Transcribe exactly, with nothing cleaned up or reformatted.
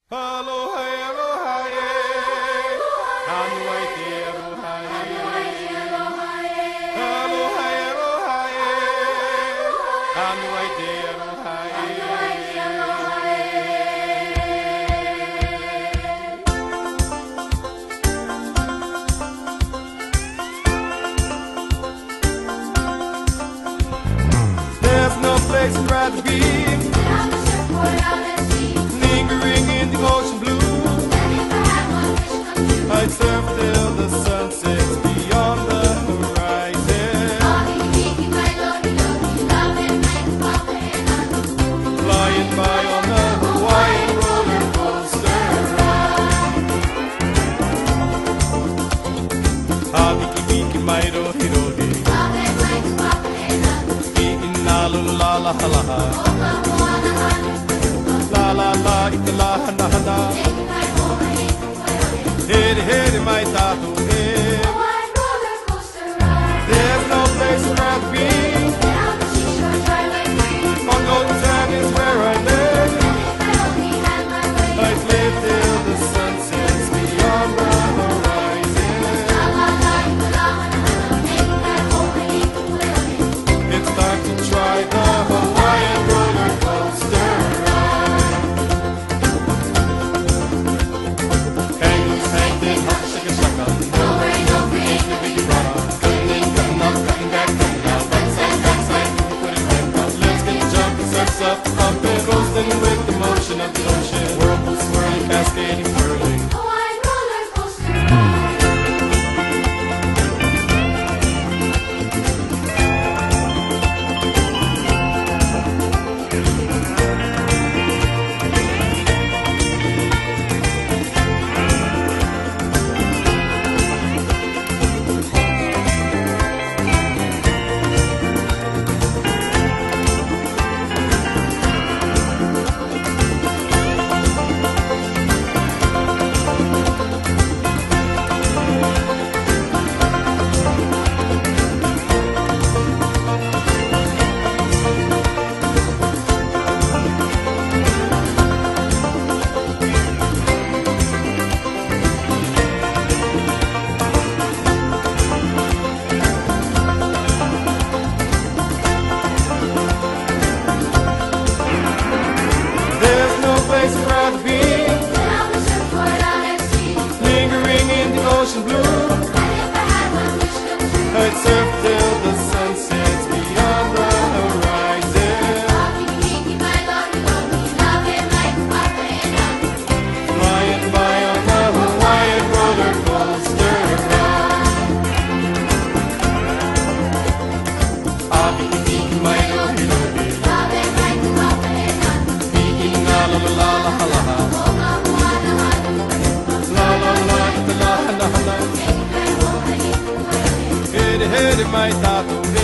Aloha, aloha, eh. Anuai te aloha, eh. Aloha, aloha, eh. Anuai te aloha, eh. There's no place I'd rather be. Lingering in the ocean blue, I'd surf till the sun sets beyond the horizon. Flying by on the Hawaiian roller coaster ride. Habiki biki mai rohi rohi, Ikin nalu la la ha la ha. La la la, ita la hana hana. Hiri hiri mai tahu e. There's no place I'd rather be. On golden sand is where I live. I'd live till the sun sets beyond the horizon. It's time to try the Hawaiian roller coaster. Up, up and coasting with the motion of the ocean. Whirlpool swirling, cascading, whirling. Hawaiian roller coaster ride. Place I'd rather be. Lingering in the ocean blue, I'd surf till the sun sets beyond the horizon. Flying by on the Hawaiian roller coaster ride. Abiki mai rohi rohi, la la la la la la. La la la la la la la. Hiri hiri mai tahu.